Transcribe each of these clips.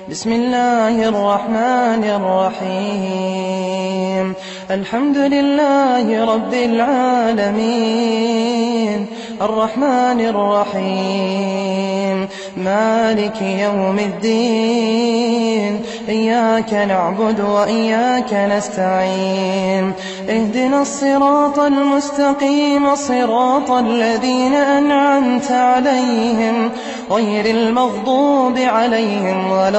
بسم الله الرحمن الرحيم. الحمد لله رب العالمين، الرحمن الرحيم، مالك يوم الدين، إياك نعبد وإياك نستعين، اهدنا الصراط المستقيم، صراط الذين أنعمت عليهم غير المغضوب عليهم ولا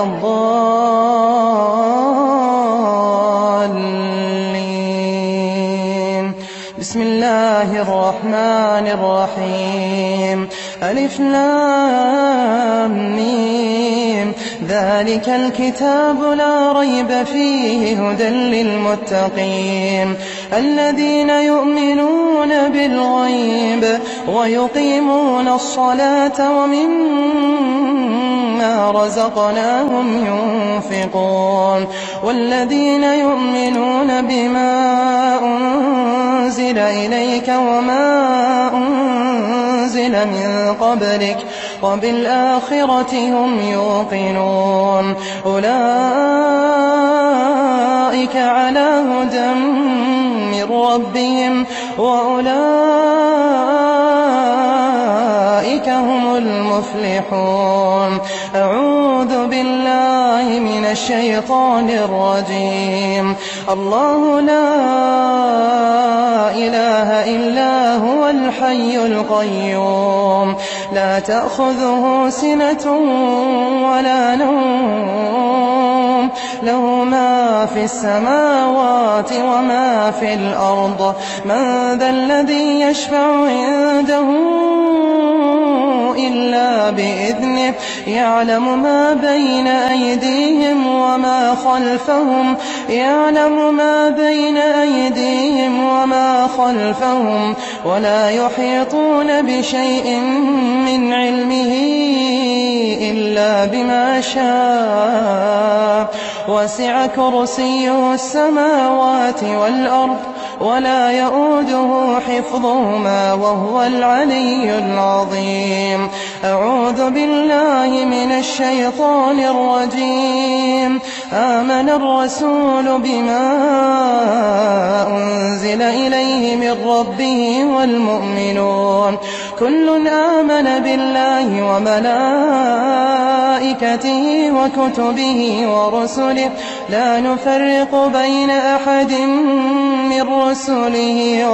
الضالين. بسم الله الرحمن الرحيم. ألف لام ميم، ذلك الكتاب لا ريب فيه هدى للمتقين الذين يؤمنون بالغيب ويقيمون الصلاة ومما رزقناهم ينفقون والذين يؤمنون بما أنزل إليك وما أنزل من قبلك وبالآخرة هم يوقنون أولئك على هدى من ربهم وأولئك هم المفلحون. أعوذ بالله من الشيطان الرجيم. الله لا إله إلا هو الحي القيوم، لا تأخذه سنة ولا نوم، له ما في السماوات وما في الأرض. من ذا الذي يشفع عنده إلا بإذنه، يعلم ما بين أيديهم وما خلفهم، ولا يحيطون بشيء من علمه إلا بما شاء. وسع كرسيه السماوات والأرض ولا يؤوده حفظهما وهو العلي العظيم. أعوذ بالله من الشيطان الرجيم. آمن الرسول بما أنزل إليه من ربه والمؤمنون كل آمن بالله وملائكته وكتبه ورسله لا نفرق بين أحد من رسله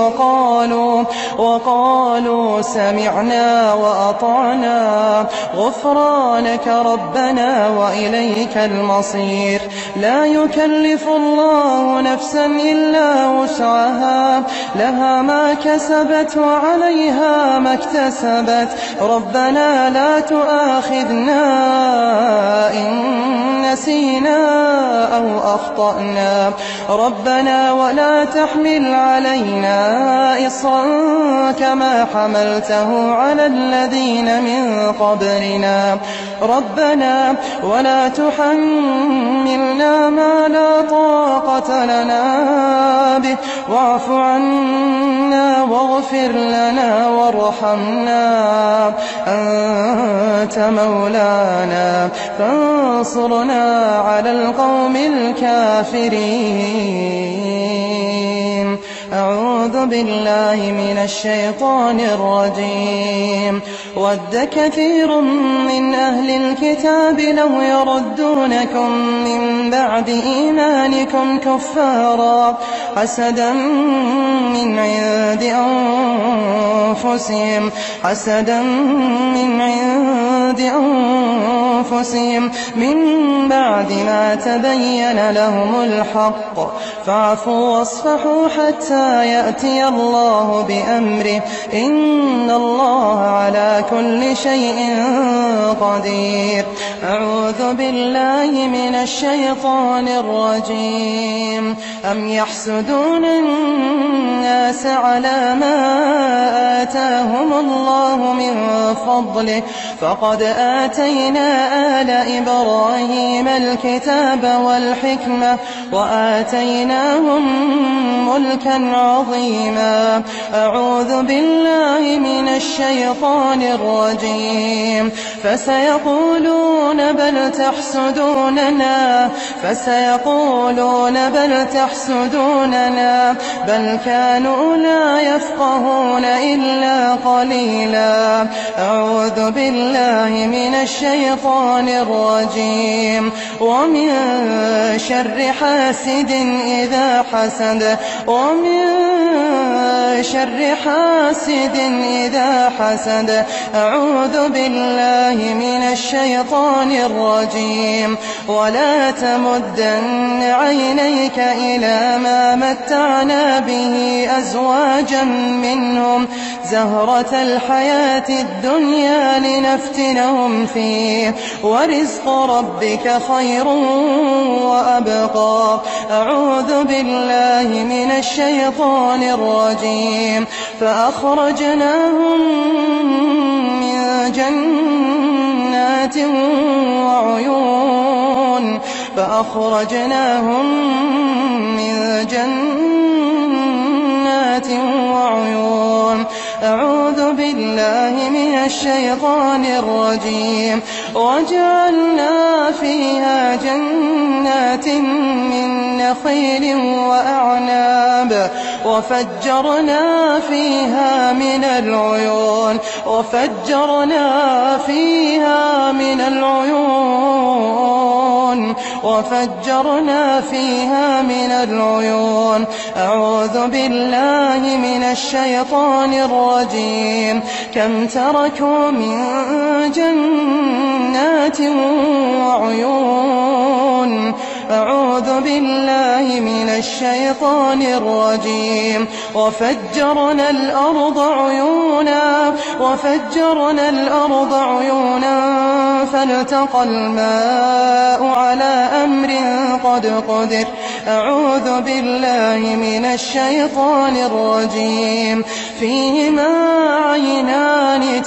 وقالوا سمعنا وأطعنا غفرانك ربنا وإليك المصير. لا يكلف الله نفسا إلا وسعها، لها ما كسبت وعليها ما اكتسبت. ربنا لا تؤاخذنا إن نسينا أو أخطأنا، ربنا ولا تحمل علينا إصرا كما حملته على الذين من قبلنا، ربنا ولا تحملنا ما لا طاقة لنا به، واعف عنا واغفر لنا وارحمنا، أنت مولانا فانصرنا على القوم الكافرين. أعوذ بالله من الشيطان الرجيم. ود كثير من أهل الكتاب لو يردونكم من بعد إيمانكم كفارا حسدا من عند أنفسهم من بعد ما تبين لهم الحق، فاعفوا واصفحوا حتى يأتي الله بأمره، إن الله على كل شيء قدير. أعوذ بالله من الشيطان الرجيم. أم يحسدون الناس على ما آتاهم الله من فضله، فقد آتينا آل إبراهيم الكتاب والحكمة وآتيناهم ملكا عظيما. أعوذ بالله من الشيطان الرجيم. فسيقولون فسيقولون بل تحسدوننا بل كانوا لا يفقهون إلا قليلا. أعوذ بالله من الشيطان الرجيم. ومن شر حاسد إذا حسد أعوذ بالله من الشيطان الرجيم. ولا تمدن عينيك إلى ما متعنا به أزواجا منهم زهرة الحياة الدنيا لنفتنهم فيه ورزق ربك خير وأبقى. أعوذ بالله من الشيطان الرجيم. فأخرجناهم من جنات وعيون. أعوذ بالله من الشيطان الرجيم. وجعلنا فيها جنات من نخيل وأعناب وفجرنا فيها من العيون. أعوذ بالله من الشيطان الرجيم. كم تركوا من جنات وعيون. أعوذ بالله من الشيطان الرجيم. وفجرنا الأرض عيونا فالتقى الماء على أمر قد قدر. أعوذ بالله من الشيطان الرجيم. فيهما عينان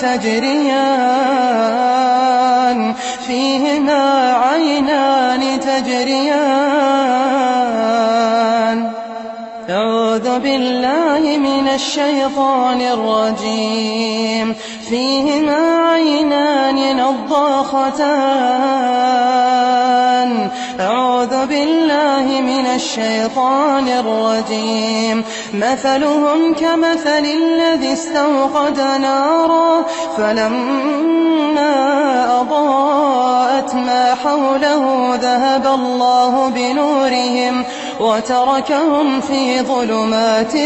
تجريان. أعوذ بالله من الشيطان الرجيم. فيهما عينان نضاختان. أعوذ بالله من الشيطان الرجيم. مثلهم كمثل الذي استوقد نارا فلما أضاءت ما حوله ذهب الله بنورهم وتركهم في ظلمات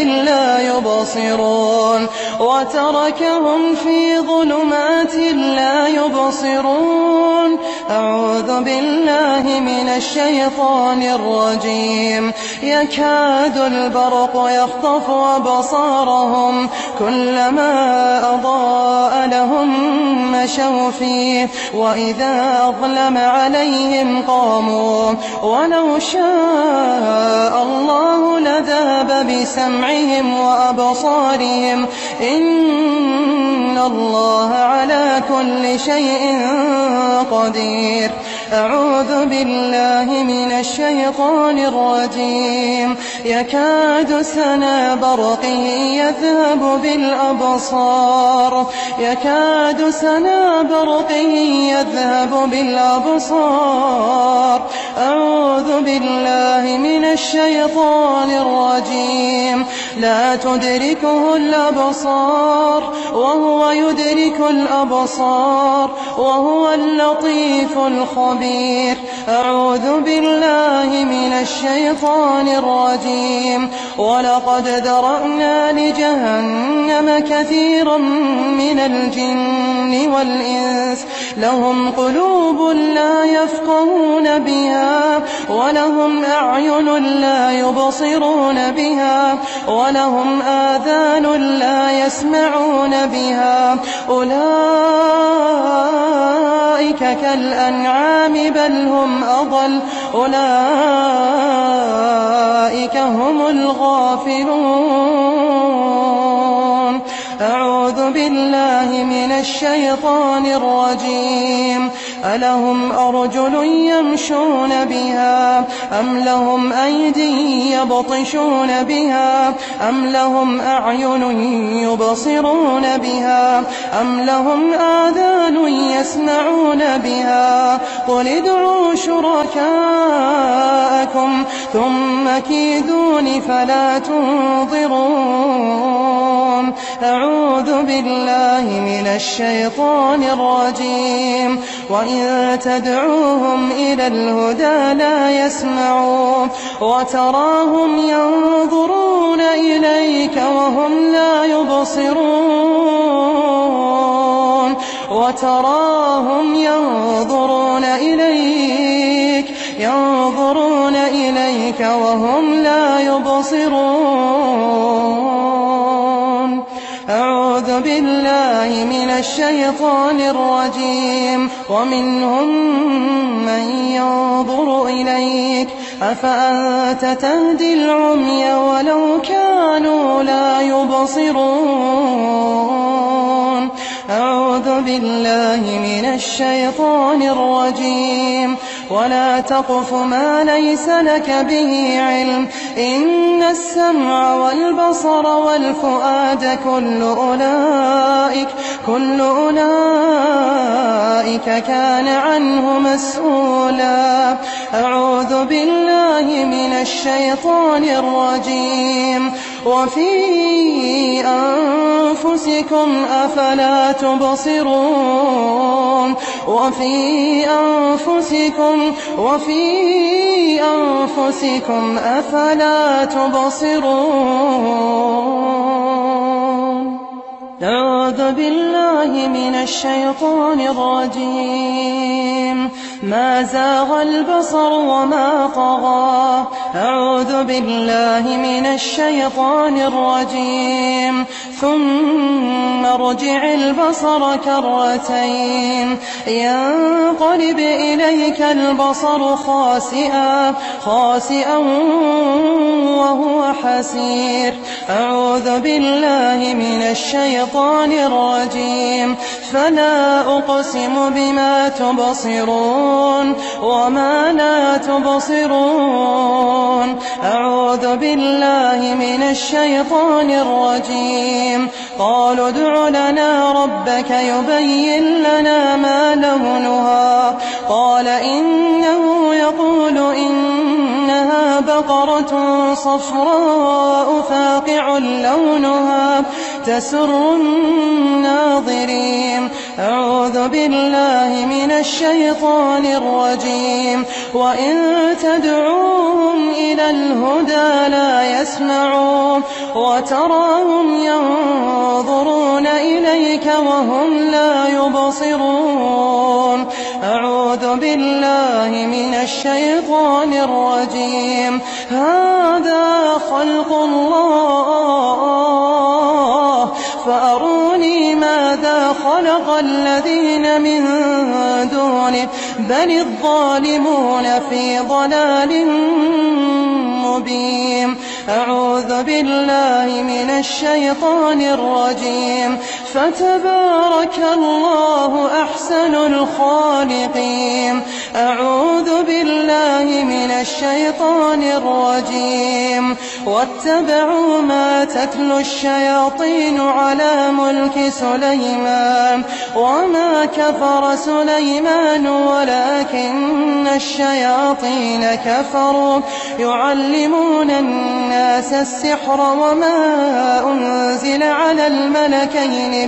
لا يبصرون. أعوذ بالله من الشيطان الرجيم. يكاد البرق يخطف أبصارهم كلما أضاء لهم مشوا فيه وإذا أظلم عليهم قاموا. ولو شاء الله لذهب بسمعهم وأبصارهم إن الله على كل شيء قدير. أعوذ بالله من الشيطان الرجيم. يكاد سنا برقه يذهب بالأبصار. أعوذ بالله من الشيطان الرجيم. لا تدركه الأبصار وهو يدرك الأبصار وهو اللطيف الخبير. أعوذ بالله من الشيطان الرجيم. ولقد ذرأنا لجهنم كثيرا من الجن والإنس لهم قلوب لا يفقهون بها ولهم أعين لا يبصرون بها ولهم آذان لا يسمعون بها. أولئك كالأنعام بل هم أضل. أولئك هم الغافلون. أعوذ أعوذ بالله من الشيطان الرجيم ألهم أرجل يمشون بها أم لهم أيدي يبطشون بها أم لهم أعين يبصرون بها أم لهم آذان يسمعون بها قل ادعوا شركاءكم ثم كيدون فلا تنظرون أعوذ بالله من الشيطان الرجيم وإن تدعوهم إلى الهدى لا يسمعون وتراهم ينظرون إليك وهم لا يبصرون وتراهم ينظرون إليك وهم لا يبصرون أعوذ بالله من الشيطان الرجيم ومنهم من ينظر إليك أفأنت تهدي العمي ولو كانوا لا يبصرون أعوذ بالله من الشيطان الرجيم ولا تقف ما ليس لك به علم إن السمع والبصر والفؤاد كل أولئك كان عنه مسؤولا أعوذ بالله من الشيطان الرجيم وفي أنفسكم أفلا تبصرون وفي أنفسكم أفلا تبصرون أعوذ بالله من الشيطان الرجيم ما زاغ البصر وما طغى أعوذ بالله من الشيطان الرجيم ثم ارجع البصر كرتين ينقلب إليك البصر خاسئا وهو حسير أعوذ بالله من الشيطان الرجيم فلا أقسم بما تبصرون وما لا تبصرون أعوذ بالله من الشيطان الرجيم قالوا ادع لنا ربك يبين لنا ما لونها قال إنه يقول إنها بقرة صفراء فاقع لونها تسر الناظرين أعوذ بالله من الشيطان الرجيم وإن تدعوهم إلى الهدى لا يسمعون وتراهم ينظرون إليك وهم لا يبصرون أعوذ بالله من الشيطان الرجيم هذا خلق الله فأروني ماذا خلق الذين من دونه بل الظالمون في ضلال مبين أعوذ بالله من الشيطان الرجيم فتبارك الله أحسن الخالقين أعوذ بالله من الشيطان الرجيم واتبعوا ما تتلو الشياطين على ملك سليمان وما كفر سليمان ولكن الشياطين كفروا يعلمون الناس السحر وما أنزل على الملكين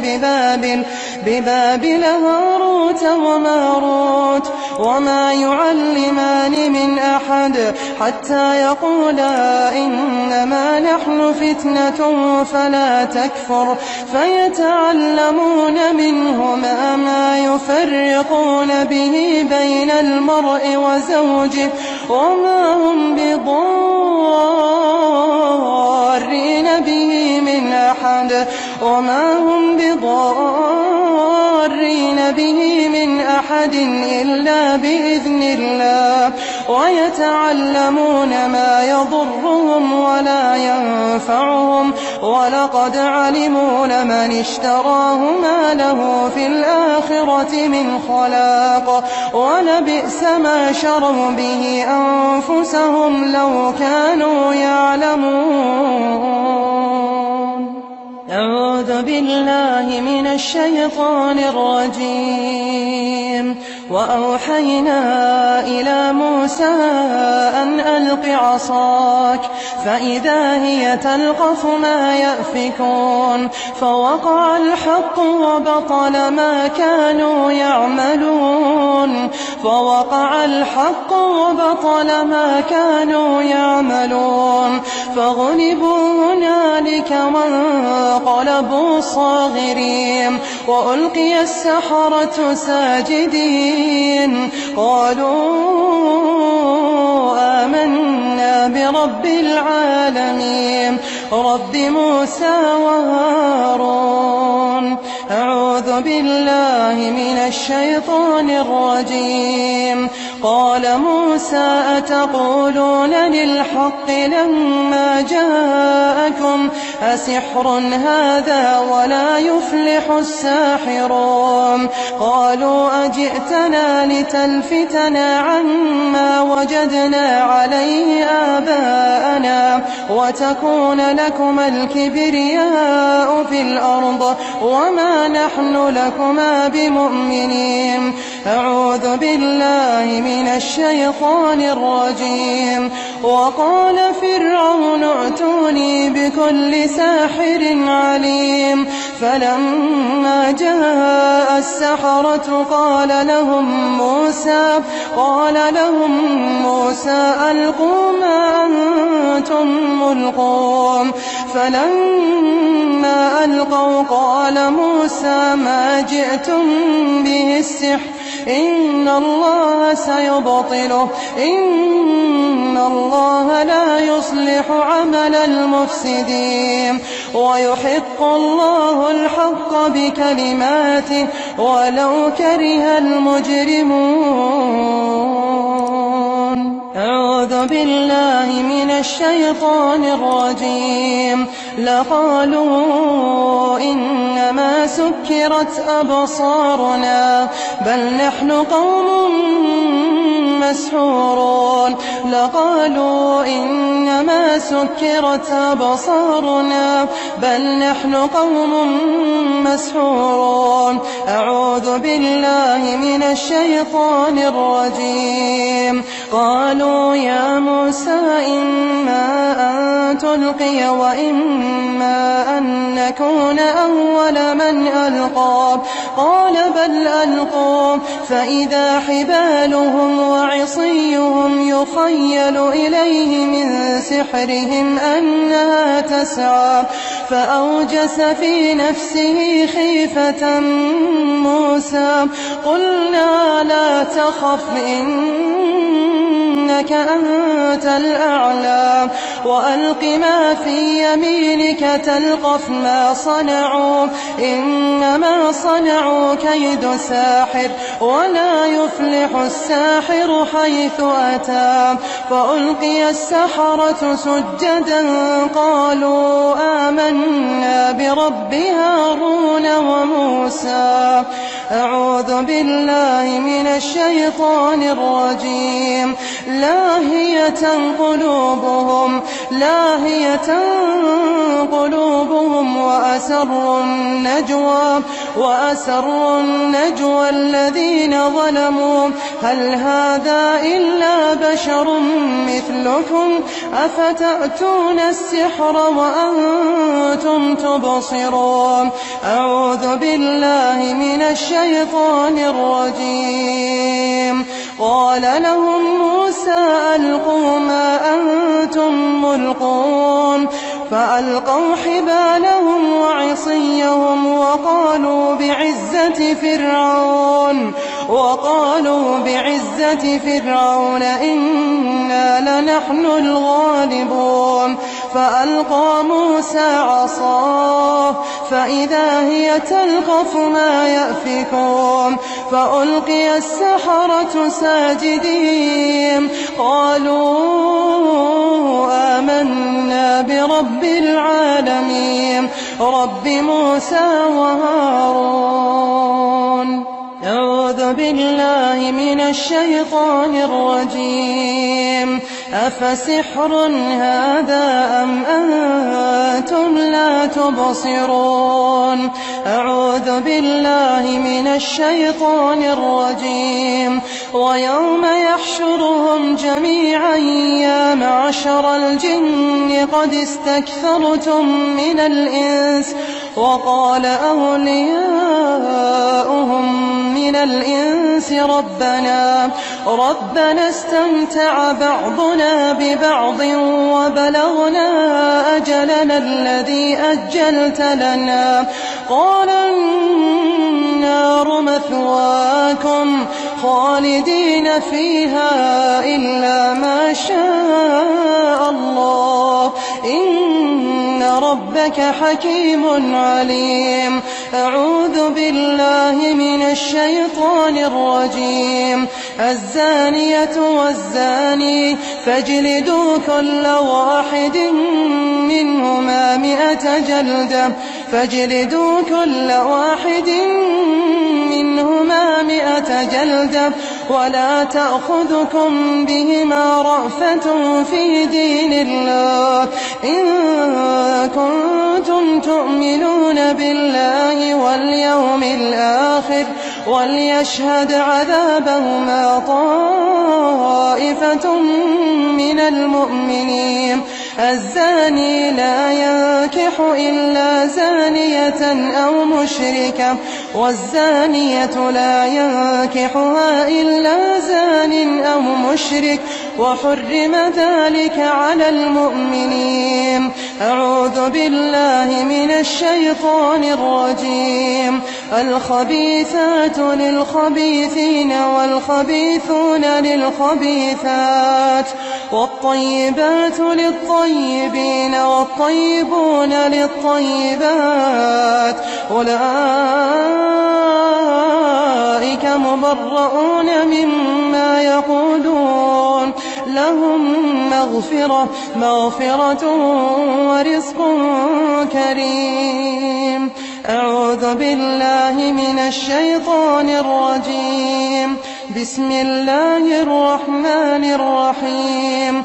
ببابل هاروت وماروت وما يعلمان من أحد حتى يقولا إنما نحن فتنة فلا تكفر فيتعلمون منهما ما يفرقون به بين المرء وزوجه وما هم بضارين به من أحد إلا بإذن الله ويتعلمون ما يضرهم ولا ينفعهم ولقد علموا لمن اشتراه ما له في الآخرة من خلاق ولبئس ما شروا به أنفسهم لو كانوا يعلمون. أعوذ بالله من الشيطان الرجيم. وأوحينا إلى موسى أن ألق عصاك فإذا هي تلقف ما يأفكون فوقع الحق وبطل ما كانوا يعملون فغلبوا هنالك وانقلبوا صاغرين وألقي السحرة ساجدين قالوا آمنا برب العالمين رب موسى وهارون. أعوذ بالله من الشيطان الرجيم. قال موسى أتقولون للحق لما جاءكم أسحر هذا ولا يفلح الساحرون قالوا أجئتنا لتلفتنا عما وجدنا عليه آباءنا وتكون لكما الكبرياء في الأرض وما نحن لكما بمؤمنين. أعوذ بالله من الشيطان الرجيم. وقال فرعون ائتوني بكل ساحر عليم فلما جاء السحرة قال لهم موسى ألقوا ما أنتم ملقون فلما ألقوا قال موسى ما جئتم به السحر إن الله سيبطله إن الله لا يصلح عمل المفسدين ويحق الله الحق بكلماته ولو كره المجرمون. أعوذ بالله من الشيطان الرجيم. لقالوا إنما سكرت أبصارنا بل نحن قوم مسحورون لقالوا إنما سكرت أبصارنا بل نحن قوم مسحورون. أعوذ بالله من الشيطان الرجيم. قالوا يا موسى إما أن تلقي وإما أن نكون أول من ألقى قال بل ألقوا فإذا حبالهم وعصيهم يخيل إليه من سحرهم أنها تسعى فأوجس في نفسه خيفة موسى قلنا لا تخف إنك أنت الأعلى وألق ما في يمينك تلقف ما صنعوا إنما صنعوا كيد ساحر ولا يفلح الساحر حيث أتى. فألقي السحرة سجدا قالوا آمنا برب هارون وموسى. أعوذ بالله من الشيطان الرجيم. لاهية قلوبهم وأسروا النجوى الذين ظلموا هل هذا إلا بشر مثلكم أفتأتون السحر وأنتم تبصرون. أعوذ بالله من الشيطان الرجيم. قال لهم موسى ألقوا ما أنتم ملقون فألقوا حبالهم وعصيهم وقالوا بعزة فرعون إنا لنحن الغالبون. فألقى موسى عصاه فإذا هي تلقف ما يأفكون فألقي السحرة ساجدين رب العالمين رب موسى وهارون. أعوذ بالله من الشيطان الرجيم. أفسحر هذا أم أنتم لا تبصرون. أعوذ بالله من الشيطان الرجيم. ويوم يحشرهم جميعا يا معشر الجن قد استكثرتم من الإنس وقال أولياؤهم من الإنس ربنا استمتع بعضنا ببعض وبلغنا أجلنا الذي أجلت لنا قال النار مثواكم خالدين فيها إلا ما شاء الله إن ربك حكيم عليم. أعوذ بالله من الشيطان الرجيم. الزانية والزاني فاجلدوا كل واحد منهما 100 جلدة ولا تأخذكم بهما رأفة في دين الله إن كنتم تؤمنون بالله واليوم الآخر وليشهد عذابهما طائفة من المؤمنين. الزاني لا ينكح إلا زانية أو مشركة والزانية لا ينكحها إلا زان أو مشرك وحرم ذلك على المؤمنين. أعوذ بالله من الشيطان الرجيم. الخبيثات للخبيثين والخبيثون للخبيثات والطيبات للطيبين والطيبون للطيبات أولئك مبرؤون مما يقولون لهم مغفرة ورزق كريم. أعوذ بالله من الشيطان الرجيم. بسم الله الرحمن الرحيم.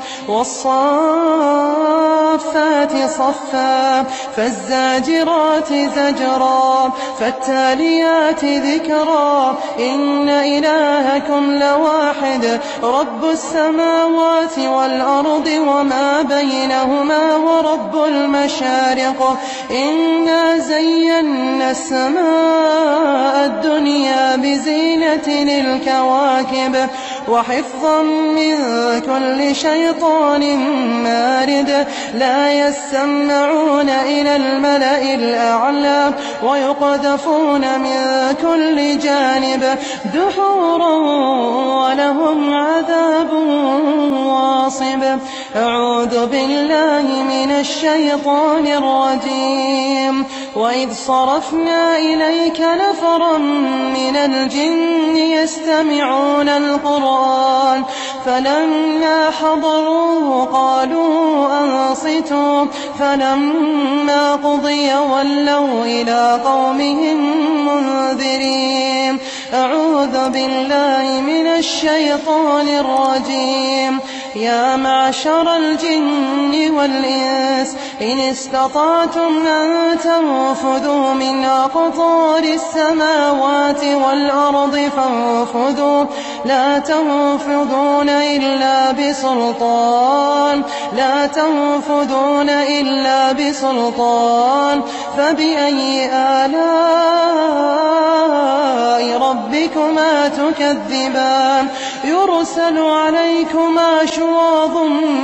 والصافات صفا فالزاجرات زجرا فالتاليات ذكرا إن إلهكم لواحد رب السماوات والأرض وما بينهما ورب المشارق إنا زينا السماء الدنيا بزينة الكواكب وحفظا من كل شيطان مارد لا يسمعون إلى الملأ الأعلى ويقذفون من كل جانب دحورا ولهم عذاب واصب. أعوذ بالله من الشيطان الرجيم. وإذ صرفنا إليك نفرا من الجن يستمعون القرآن فلما حضروه قالوا أنصتوا فلما قضي ولوا إلى قومهم منذرين. أعوذ بالله من الشيطان الرجيم. يا معشر الجن والإنس إن استطعتم أن تنفذوا من أقطار السماوات والأرض فانفذوا لا تنفذون إلا بسلطان فبأي آلاء ربكما تكذبان يرسل عليكما شواظ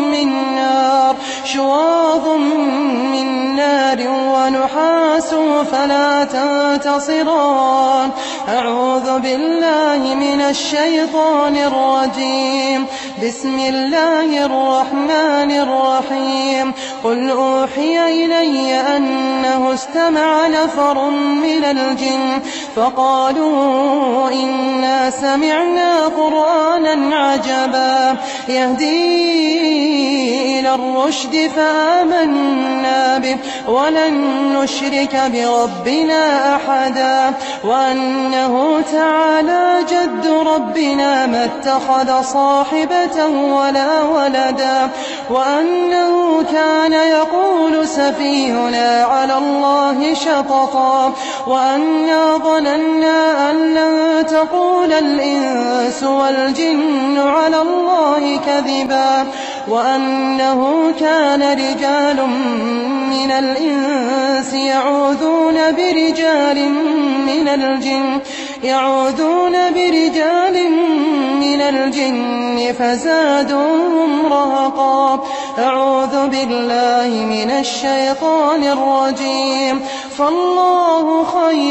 من نار ونحاس فلا تنتصران. أعوذ بالله من الشيطان الرجيم. بسم الله الرحمن الرحيم. قل أوحي إلي أنه استمع نفر من الجن فقالوا إنا سمعنا قرآنا عجبا يهدي إلى الرشد فآمنا به ولن نشرك بربنا أحدا وأنه تعالى جد ربنا ما اتخذ صاحبة ولا ولدا وأنه كان يقول سفيهنا على الله شططا وأنا ظننا أن لن تقول الإنس والجن على الله كذبا وأنه كان رجال من الإنس يعوذون برجال من الجن فزادوهم رهقا أعوذ بالله من الشيطان الرجيم فالله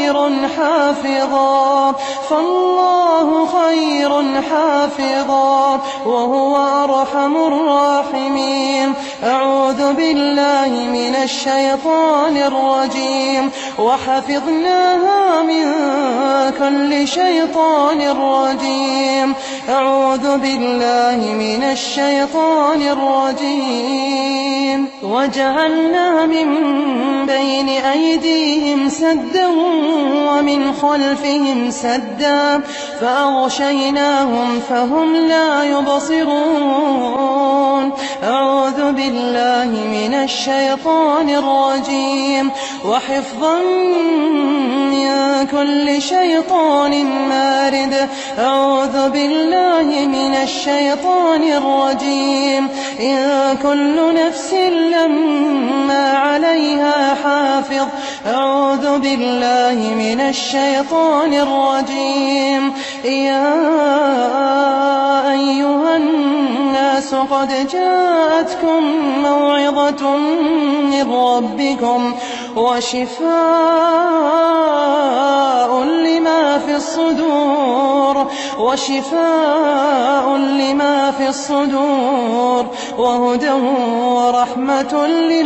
خير حافظا وهو أرحم الراحمين أعوذ بالله من الشيطان الرجيم وحفظناها من كل شيطان رجيم أعوذ بالله من الشيطان الرجيم وجعلنا من بين أيديهم سدا ومن خلفهم سدا فأغشيناهم فهم لا يبصرون أعوذ بالله من الشيطان الرجيم وحفظا من كل شيطان مارد أعوذ بالله من الشيطان الرجيم إن كل نفس لما عليها حافظ أعوذ بالله من الشيطان الرجيم يا أيها الناس قد جاءتكم موعظة من ربكم وشفاء لما في الصدور وهدى ورحمة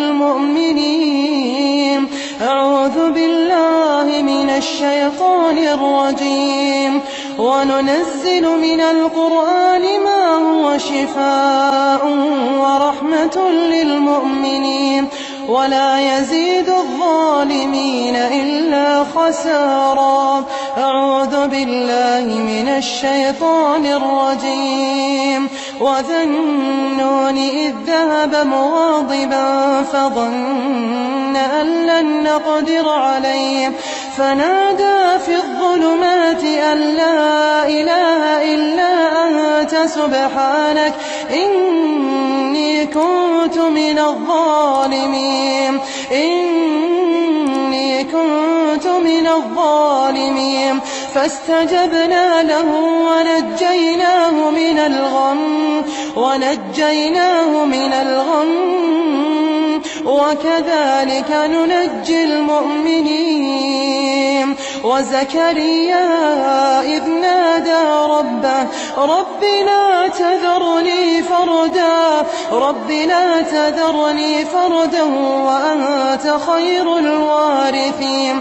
للمؤمنين أعوذ بالله من الشيطان الرجيم وننزل من القرآن ما هو شفاء ورحمة للمؤمنين ولا يزيد الظالمين إلا خسارا أعوذ بالله من الشيطان الرجيم وذا النون إذ ذهب مغاضبا فظن أن لن نقدر عليه فنادى في الظلمات أن لا إله إلا أنت سبحانك إني كنت من الظالمين فاستجبنا له ونجيناه من الغم وكذلك ننجي المؤمنين وزكريا إذ نادى ربه رب لا تذرني فردا وأنت خير الوارثين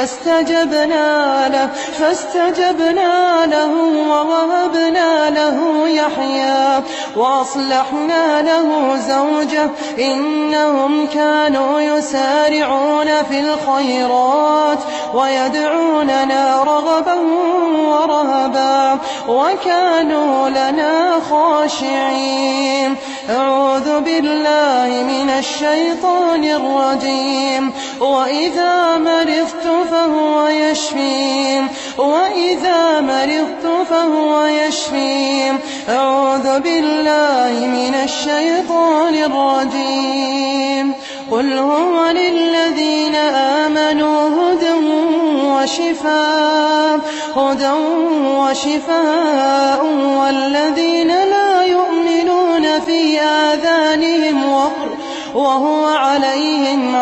فاستجبنا له ووهبنا له يحيى وأصلحنا له زوجه إنهم كانوا يسارعون في الخيرات ويدعوننا رغبا ورهبا وكانوا لنا خاشعين أعوذ بالله من الشيطان الرجيم وإذا مرضت فهو يشفين أعوذ بالله من الشيطان الرجيم قل هو للذين آمنوا هدى وشفاء والذين لا يؤمنون في آذانهم وهو عليهم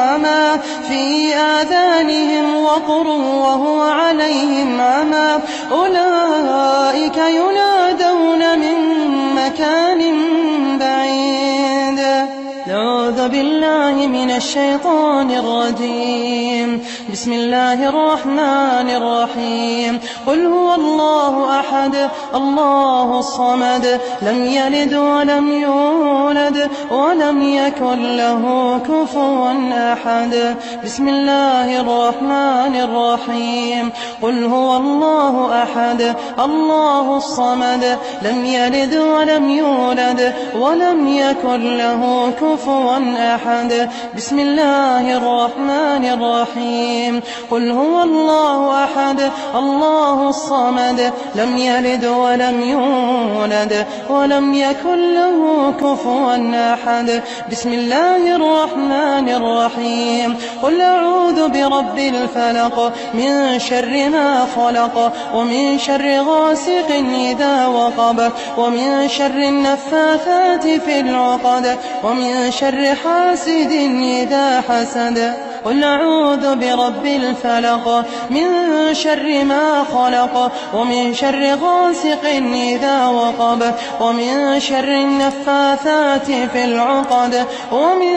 عمى أولئك ينادون من مكان بعيد أعوذ أعوذ بالله من الشيطان الرجيم. بسم الله الرحمن الرحيم. قل هو الله أحد الله الصمد لم يلد ولم يولد ولم يكن له كفوا أحد. بسم الله الرحمن الرحيم. قل هو الله أحد الله الصمد لم يلد ولم يولد ولم يكن له كفوا أحد. بسم الله الرحمن الرحيم. قل هو الله أحد الله الصمد لم يلد ولم يولد ولم يكن له كفوا أحد. بسم الله الرحمن الرحيم. قل أعوذ برب الفلق من شر ما خلق ومن شر غاسق إذا وقب ومن شر النفاثات في العقد ومن شر حاسد إذا حسد. قل أعوذ برب الفلق من شر ما خلق ومن شر غاسق إذا وقب ومن شر النفاثات في العقد ومن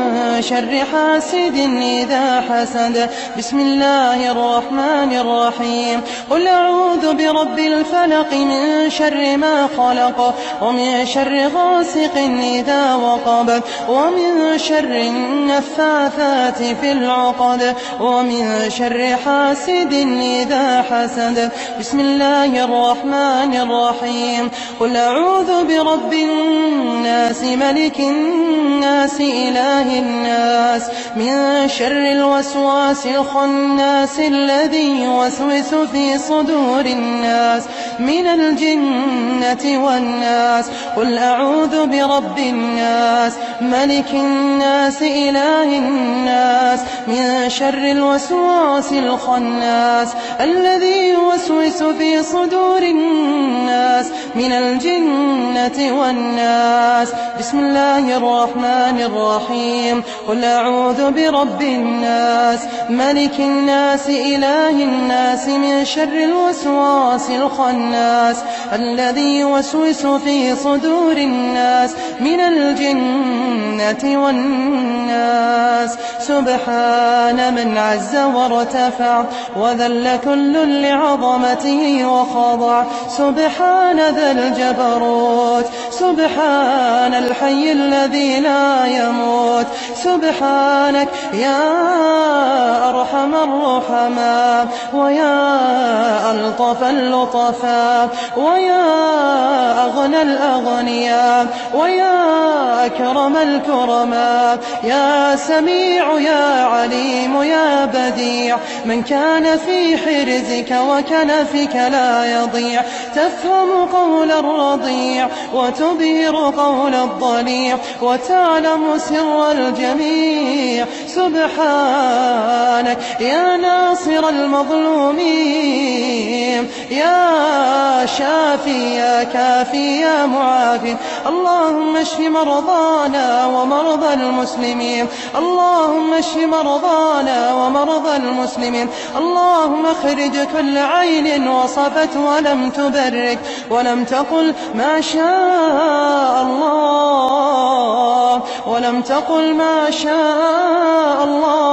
شر حاسد إذا حسد. بسم الله الرحمن الرحيم. قل أعوذ برب الفلق من شر ما خلق ومن شر غاسق إذا وقب ومن شر النفاثات في العقد ومن شر حاسد إذا حسد. بسم الله الرحمن الرحيم. قل أعوذ برب الناس ملك الناس إله الناس من شر الوسواس الخناس الذي يوسوس في صدور الناس من الجنة والناس. قل أعوذ برب الناس ملك الناس إله الناس من شر الوسواس الخناس الذي يوسوس في صدور الناس من الجنة والناس. بسم الله الرحمن الرحيم. قل أعوذ برب الناس ملك الناس إله الناس من شر الوسواس الخناس الذي يوسوس في صدور الناس من الجنة والناس. سبحان من عز وارتفع وذل كل لعظمته وخضع. سبحان ذا الجبروت سبحان الحي الذي لا يموت. سبحانك يا أرحم الرحماء ويا ألطف اللطفاء ويا أغنى الأغنياء ويا أكرم الكرماء. يا سميع يا عليم يا بديع من كان في حرزك وكنفك لا يضيع. تفهم قول الرضيع وتبهر قول الضليع وتعلم سر الجميع. سبحانك يا ناصر المظلومين يا شافي يا كافي يا معافي. اللهم اشف مرضانا ومرضى المسلمين. اللهم اشف مرضانا ومرضى المسلمين. اللهم اخرج كل عين وصفت ولم تبرك ولم تقل ما شاء الله ولم تقل ما شاء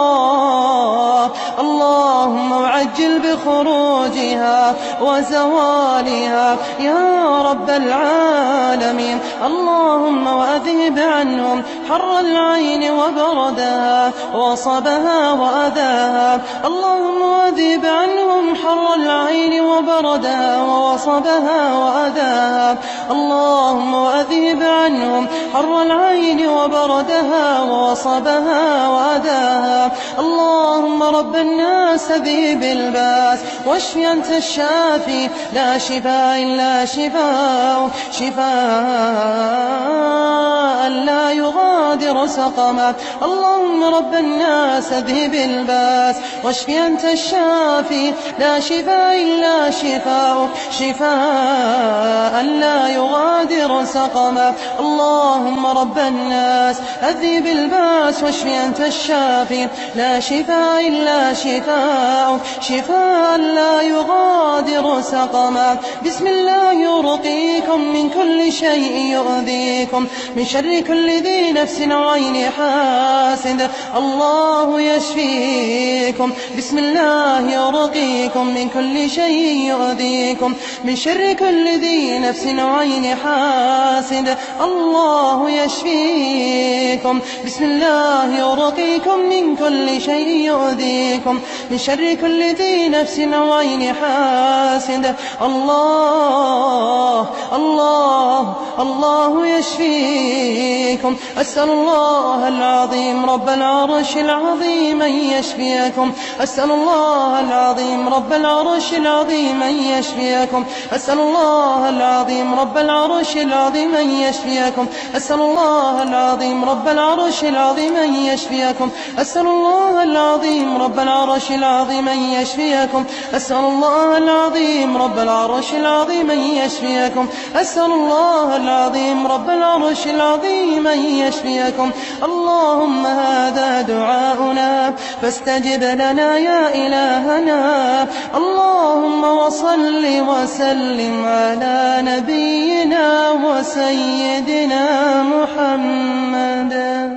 الله. اللهم عجل بخروجها وزوالها يا رب العالمين. اللهم وأذهب عنهم حر العين وبردها وصبها وأذاها. اللهم وأذهب عنهم حر العين وبردها وصبها وأذاها. اللهم وأذهب عنهم حر العين وبردها وصبها وأذاها. اللهم رب الناس ذهب الباس واشف أنت الشافي لا شفاء إلا شفاء شفاء لا يغادر سقما. اللهم رب الناس اذهب الباس واشف أنت الشافي لا شفاء إلا شفاء لا يغادر سقما. اللهم رب الناس أذهب الباس واشف أنت الشافي لا شفاء إلا شفاء شفاء لا يغادر سقما بسم الله يرقيكم من كل شيء يؤذيكم من شر كل ذي نفس وعين حاسد الله يشفيكم بسم الله يرقيكم من كل شيء يؤذيكم من شر كل ذي نفس وعين حاسد الله يشفيكم بسم الله يرقيكم من كل شيء يؤذيكم من شر كل ذي نفس وعين حاسد الله الله الله يشفيكم أسأل الله العظيم رب العرش العظيم أن يشفيكم أسأل الله العظيم رب العرش العظيم أن يشفيكم أسأل الله العظيم رب العرش العظيم أن يشفيكم أسأل الله العظيم رب العرش العظيم أن يشفيكم أسأل الله العظيم رب العرش العظيم أن يشفيكم أسأل الله العظيم رب العرش العظيم أن يشفيكم أسأل الله العظيم رب العرش العظيم أن يشفيكم اللهم هذا دعاؤنا فاستجب لنا يا إلهنا اللهم وصل وسلم على نبينا وسيدنا محمد